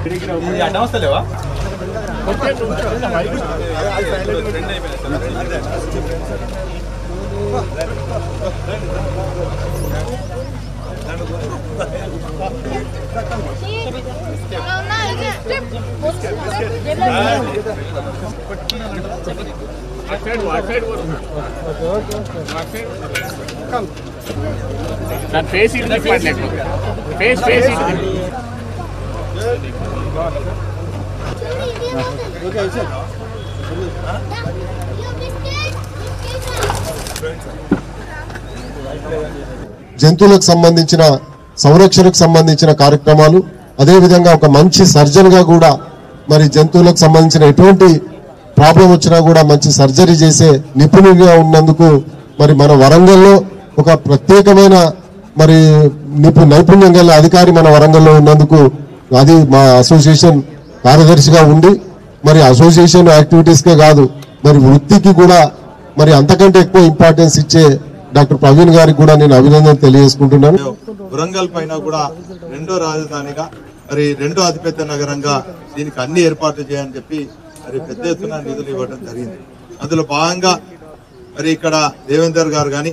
జంతువులకు సంబంధించిన సంరక్షణకు సంబంధించిన కార్యక్రమాలు, అదే విధంగా ఒక మంచి సర్జన్ గా కూడా మరి జంతువులకు సంబంధించిన ఎటువంటి ప్రాబ్లం వచ్చినా కూడా మంచి సర్జరీ చేసే నిపుణుడిగా ఉన్నందుకు మరి మన వరంగల్లో ఒక ప్రత్యేకమైన మరి నైపుణ్యం గల అధికారి మన వరంగల్లో ఉన్నందుకు అది మా అసోసియేషన్ కార్యదర్శిగా ఉండి మరి అసోసియేషన్ యాక్టివిటీస్ కే కాదు మరి వృత్తికి కూడా మరి అంతకంటే ఎక్కువ ఇంపార్టెన్స్ ఇచ్చే డాక్టర్ ప్రవీణ్ గారికి కూడా నేను అభినందన తెలియజేసుకుంటున్నాను. వరంగల్ పైన కూడా రెండో రాజధానిగా మరి రెండో అతిపెద్ద నగరంగా దీనికి అన్ని ఏర్పాట్లు చేయని చెప్పి మరి పెద్ద ఎత్తున నిధులు ఇవ్వడం జరిగింది. అందులో భాగంగా మరి ఇక్కడ దేవేందర్ గారు కానీ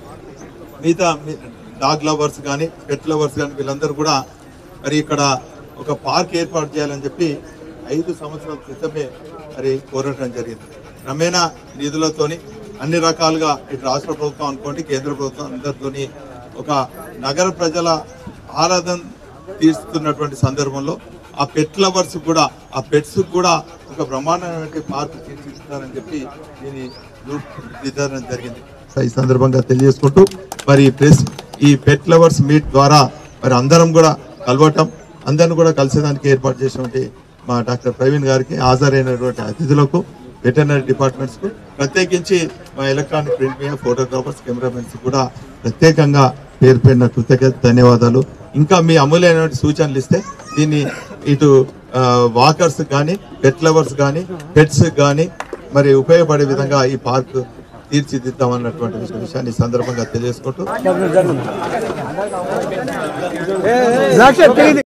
మిగతా డాగ్ లవర్స్ కానీ పెట్ లవర్స్ కానీ వీళ్ళందరూ కూడా మరి ఇక్కడ ఒక పార్క్ ఏర్పాటు చేయాలని చెప్పి 5 సంవత్సరాల క్రితమే మరి కోరటం జరిగింది. క్రమేణా నిధులతోని అన్ని రకాలుగా ఇటు రాష్ట్ర ప్రభుత్వం అనుకోండి, కేంద్ర ప్రభుత్వం అందరితోని ఒక నగర ప్రజల ఆరాధన తీరుస్తున్నటువంటి సందర్భంలో ఆ పెట్ లవర్స్ కూడా ఆ పెట్స్ కూడా ఒక బ్రహ్మాండమైన పార్క్ తీర్చిస్తారని చెప్పి దీని నిర్ధారణ జరిగింది. ఈ సందర్భంగా తెలియజేసుకుంటూ మరి ప్రెస్ ఈ పెట్ లవర్స్ మీట్ ద్వారా మరి అందరం కూడా కలవటం, అందరిని కూడా కలిసేదానికి ఏర్పాటు చేసినటువంటి మా డాక్టర్ ప్రవీణ్ గారికి, హాజరైనటువంటి అతిథులకు, వెటర్నరీ డిపార్ట్మెంట్స్ కు, ప్రత్యేకించి మా electronic print media, photographers, cameramens కూడా ప్రత్యేకంగా పేరు పేరున కృతజ్ఞత ధన్యవాదాలు. ఇంకా మీ అమూల్యమైన సూచనలు ఇస్తే దీన్ని ఇటు వాకర్స్ కానీ, పెట్ లవర్స్ కానీ, పెట్స్ కానీ మరి ఉపయోగపడే విధంగా ఈ పార్క్ తీర్చిదిద్దామన్నటువంటి విషయాన్ని సందర్భంగా తెలియజేసుకుంటూ